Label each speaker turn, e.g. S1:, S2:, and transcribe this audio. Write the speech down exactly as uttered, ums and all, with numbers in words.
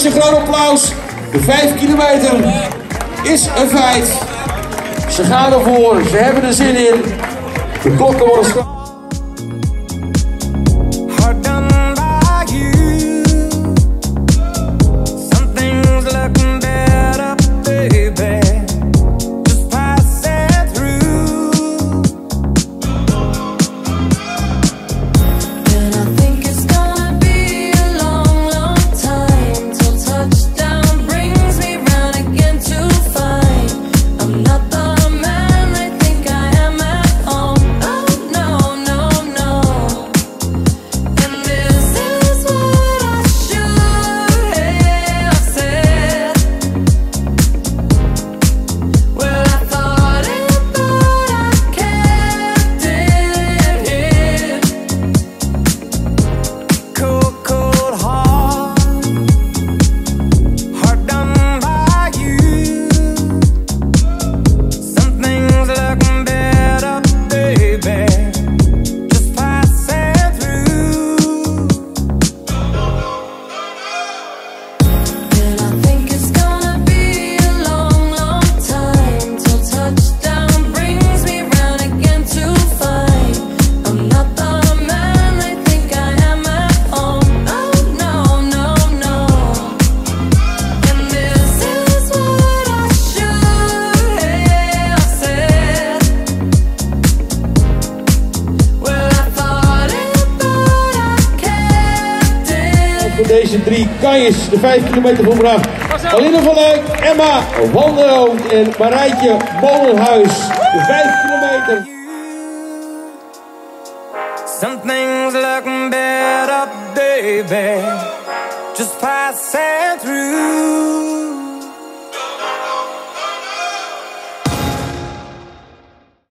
S1: Dames, een groot applaus. De vijf kilometer is een feit. Ze gaan ervoor, ze hebben er zin in. De klokken worden straks. Deze drie kanjes de vijf kilometer volbracht. Aline van Leuk, Emma Wanderoo en Marijtje Molenhuis. De vijf kilometer.
S2: Something's looking better, baby. Just passing through.